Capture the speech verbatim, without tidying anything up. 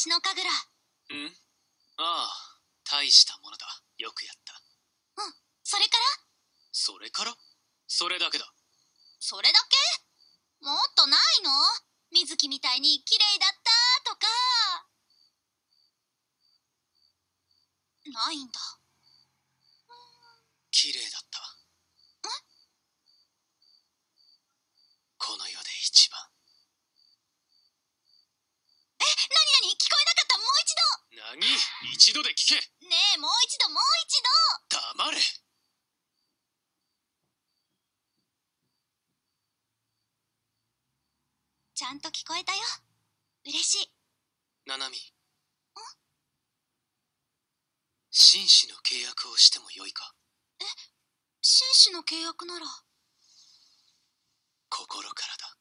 の神楽。 ん？ああ、大したものだ。よくやった。 うん、それから？ それから？それだけだ。 それだけ？もっとないの？水木みたいに綺麗だったとか。ないんだ。 綺麗だった。 ん？ この世で一番。 え、なになに？聞こえなかった。もう一度。 何？一度で聞け。 ねえ、もう一度、もう一度。 黙れ。 ちゃんと聞こえたよ。嬉しい。 ナナミ。 ん？ 紳士の契約をしてもよいか？ え、紳士の契約なら。 心からだ。